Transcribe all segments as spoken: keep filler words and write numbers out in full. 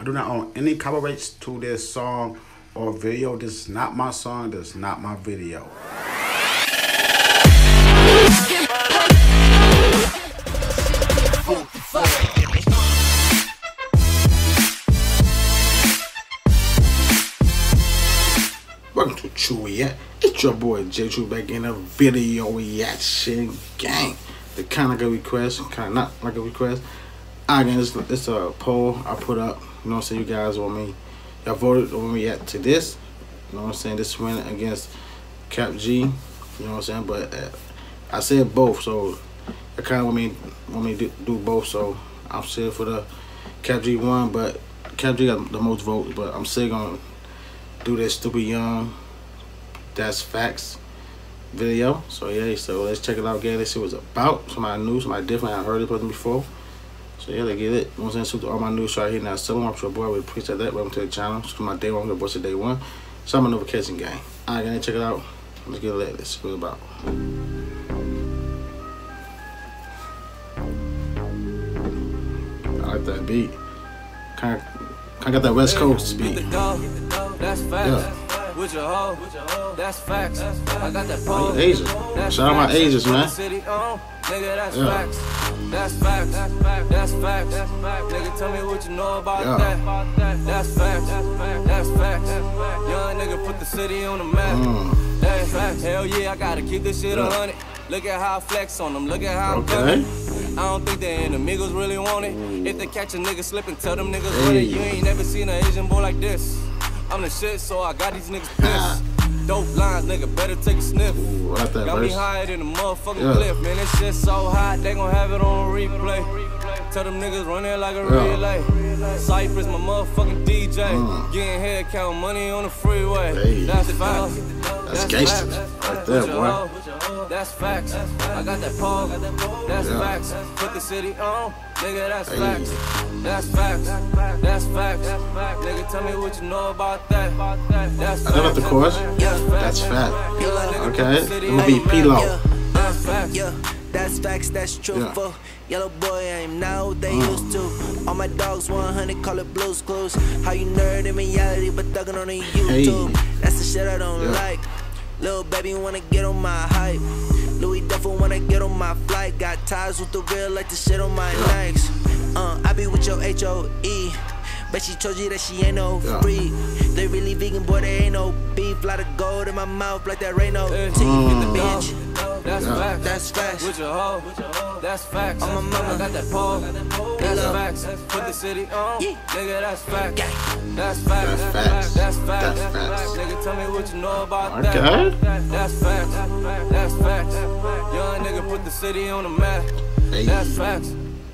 I do not own any copyrights to this song or video. This is not my song. This is not my video. Welcome to True React. It's your boy J True back in a video reaction gang. The kind of like a request, kind of not like a request. Again, it's, it's a poll I put up. You know what I'm saying? You guys want me, y'all voted on me react to this. You know what I'm saying? This win against Cap G. You know what I'm saying? But uh, I said both, so I kind of want me want me to do both. So I'm still for the Cap G one, but Cap G got the most votes. But I'm still gonna do this Stupid Young, That's Facts video. So yeah, so let's check it out again. Let's see what it's about. Somebody new, somebody different. I heard it person before. So yeah, let's get it. You know what I'm saying? So all my news right here now. So I'm your boy. We appreciate that. Welcome to the channel. So my day one, I'm gonna day one. So I'm a notification gang. Alright, guys, check it out. Let's get it. Let's see what it's about. I like that beat. Kind of, kind of got that West Coast beat. That's facts. Yeah. With your hoe, that's facts. I got that pole. Asian. Shout out my Asians, man. Nigga, that's facts. That's facts. That's facts. Nigga, tell me what you know about yeah. that. That's facts. That's facts. Young nigga put the city on the map. Mm. That's facts. Hell yeah, I gotta keep this shit a hundred. Look at how I flex on them. Look at how I'm coming. I don't think the enemigos really want it. If they catch a nigga slipping, tell them niggas hey. run it. You ain't never seen an Asian boy like this. I'm the shit, so I got these niggas pissed. Dope lines, nigga, better take a sniff. Ooh, like that got verse. me higher than a motherfucking yeah. cliff. Man, this shit so hot, they gon' have it on replay. Tell them niggas run it like a yeah. relay. Cypress, my motherfucking D J. Mm. Getting head, counting money on the freeway. Hey. That's facts. That's gangster. Right there, boy. That's facts. I got that pole. That's yeah. facts. Put the city on. Nigga, that's hey. facts. That's facts. That's facts. Nigga, tell me what you know about that. That's I love the chorus. That's fact. Okay. It will be P-Lo. That's facts. Yeah, that's facts, that's truthful. Yeah. Yellow boy, I am now what they mm. used to. All my dogs one hundred, call it Blue's Clues. How you nerd in reality, but thuggin' on the YouTube. Hey. That's the shit I don't yeah. like. Little baby wanna get on my hype. Louis Duffel wanna get on my flight. Got ties with the real, like the shit on my yeah. Nikes. Uh, I be with your H O E. But she told you that she ain't no yeah. free. They really vegan, boy, they ain't no beef. Lot of gold in my mouth like that rain no teeth. Mm. The bench. That's yeah. facts. That's facts. With your hoe, that's facts. On my mama, I got that pole. That's facts. Put the city on. Yeah. Nigga, that's facts. Yeah. That's facts. That's facts. That's facts. That's facts. Nigga, tell me what you know about okay. that. That's facts. That's facts. Young nigga put the city on the map. Hey. That's facts.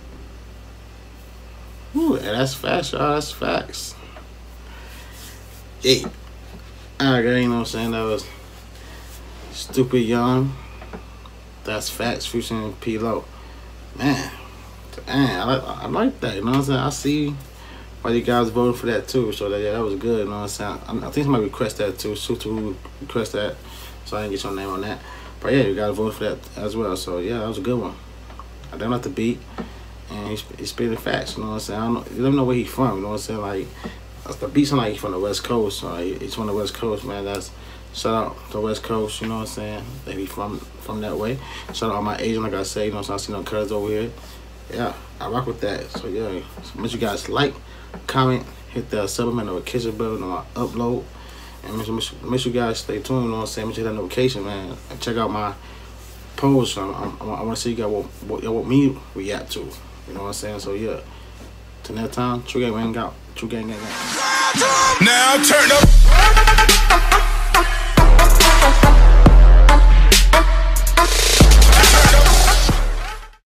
Ooh, and that's facts, y'all. That's facts. Yeah. Alright, you know what I'm saying? That was Stupid Young. That's facts, featuring P-Lo. Man, man, I like, I like that. You know what I'm saying? I see why you guys voted for that too. So that yeah, that was good. You know what I'm saying? I, I think somebody requested that too. So to request that, so I didn't get your name on that. But yeah, you gotta vote for that as well. So yeah, that was a good one. I don't like the beat. And he's, he's spitting facts, you know what I'm saying? I don't know, you don't know where he's from, you know what I'm saying? Like, the beat sound like he's from the West Coast. So like, he's from the West Coast, man. That's shout out to the West Coast, you know what I'm saying? That he from from that way. Shout out all my Asian, like I say, you know what I'm saying? I see no colors over here. Yeah, I rock with that. So yeah, so make sure you guys like, comment, hit the supplement notification button on my upload. And make sure, make sure, make sure you guys stay tuned, you know what I'm saying? Make sure you hit that notification, man. And check out my posts. I, I, I want to see you guys what, what y'all want me react to. You know what I'm saying? So yeah. Till next time, True Gang Gang out. True Gang Gang out. Now turn up.